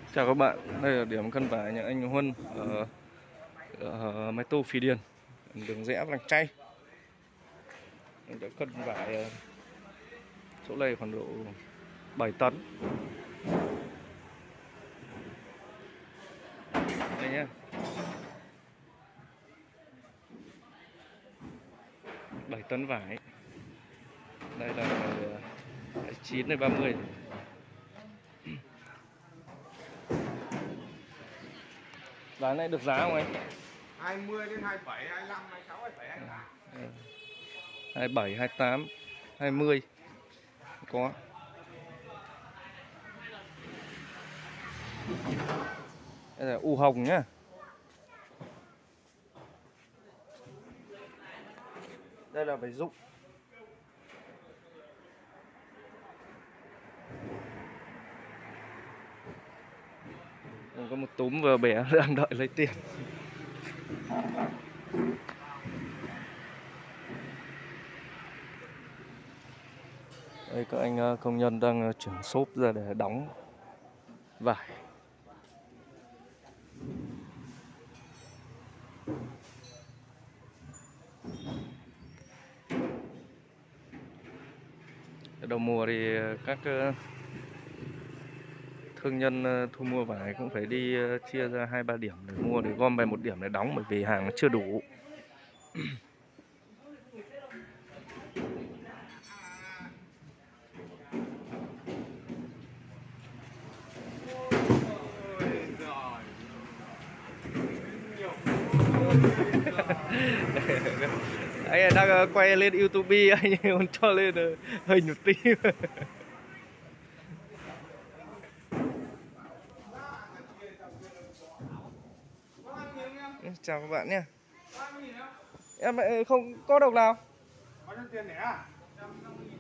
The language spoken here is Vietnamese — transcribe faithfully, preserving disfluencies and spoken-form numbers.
Chào các bạn, đây là điểm cân vải nhà anh Huân ở, ở Mai Tô Phì Điền, đường rẽ Làng Chay. Anh đã cân vải chỗ này khoảng độ bảy tấn. Đây nhá, bảy tấn vải. Đây là chín đến ba mươi. Vải này được giá không anh? hai mươi đến hai mươi bảy, hai mươi lăm, hai mươi sáu, hai mươi bảy, hai mươi tám. hai mươi bảy, hai mươi tám, hai mươi có. Đây là u hồng nhá. Đây là vải rụng. Có một túm vừa bẻ đang đợi lấy tiền. Đây các anh công nhân đang chuyển xốp ra để đóng vải. Đầu mùa thì các thương nhân thu mua vải cũng phải đi chia ra hai ba điểm để mua, để gom về một điểm để đóng, bởi vì hàng nó chưa đủ. Anh đang quay lên YouTube, anh còn cho lên hình một tí. Chào các bạn nhé. Em không có đồng nào. Bao nhiêu tiền nhỉ?